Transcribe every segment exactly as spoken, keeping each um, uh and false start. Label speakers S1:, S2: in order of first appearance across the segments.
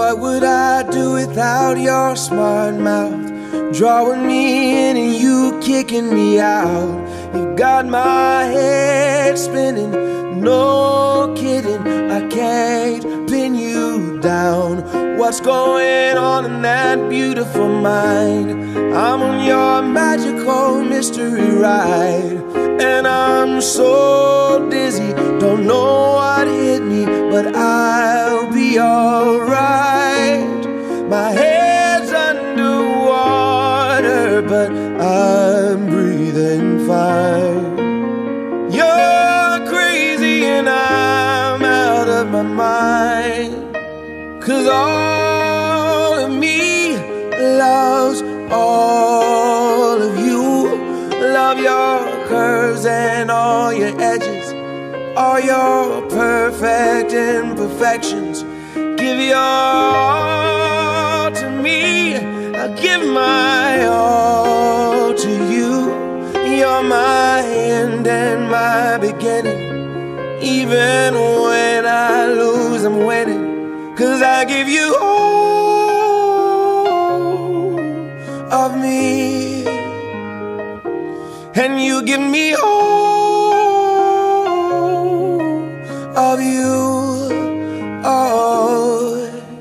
S1: What would I do without your smart mouth, drawing me in and you kicking me out? You got my head spinning, no kidding, I can't pin you down. What's going on in that beautiful mind? I'm on your magical mystery ride, and I'm so dizzy, don't know what hit me, but I'll be alright. My head's underwater, but I'm breathing fine. You're crazy and I'm out of my mind, 'cause all of me loves all of you. Love your curves and all your edges, all your perfect imperfections. Give your all to me, I give my all to you. You're my end and my beginning. Even when I lose, I'm winning, 'cause I give you all of me, and you give me all of you. Oh,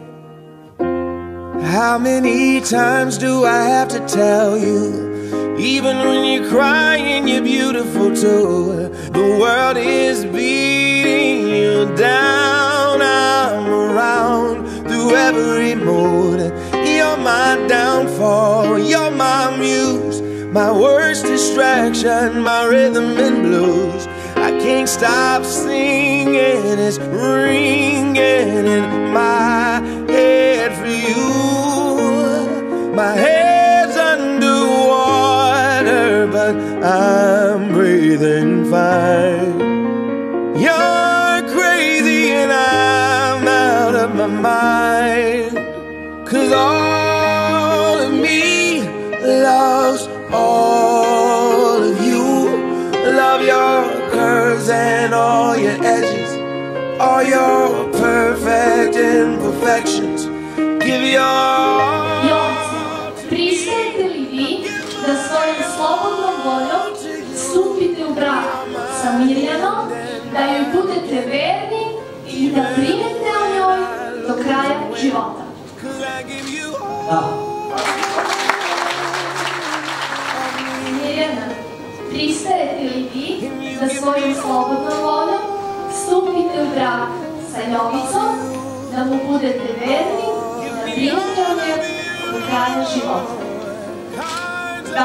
S1: how many times do I have to tell you? Even when you're crying, you're beautiful too. The world is beating you down. I'm around through every mood. You're my downfall, you're my muse, my worst distraction, my rhythm and blues. I can't stop singing, it's ringing in my head for you. My head's underwater, but I'm breathing fine. You're crazy and I'm out of my mind, 'cause all of me loves all of you. Love your curves and all your edges, all your perfect imperfections. Give your all.
S2: Pristajete li vi da svojom slobodnom voljom stupite u brak sa Mirjanom, da joj budete verni i da brinete o njoj do kraja života?
S3: Da.
S2: Mirjana, pristajete li vi da svojom slobodnom voljom stupite u brak sa Jovicom, da mu budete verni i da brinete o njoj do kraja života? Da.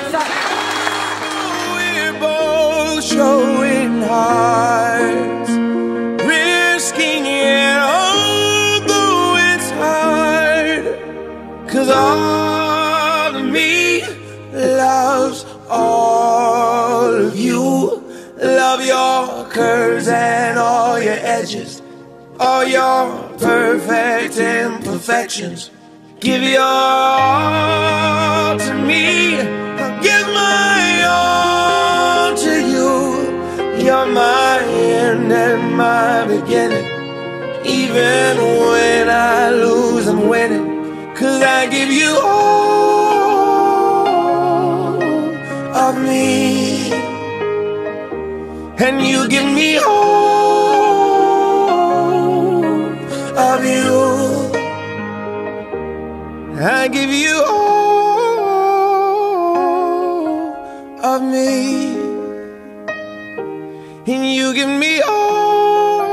S1: We're both showing hearts, risking it although it's hard, 'cause all of me loves all of you. Love your curves and all your edges, all your perfect imperfections. Give your all to me, I'll give my all to you. You're my end and my beginning. Even when I lose, I'm winning, 'cause I give you all of me, and you give me all of you. I give you all of me, and you give me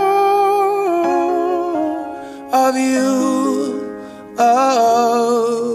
S1: all of you. Oh.